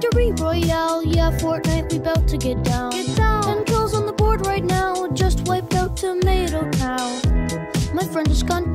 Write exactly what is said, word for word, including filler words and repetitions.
Victory Royale, yeah, Fortnite, we bout to get down. Get down. Ten kills on the board right now, just wiped out Tomato Town. My friend just gone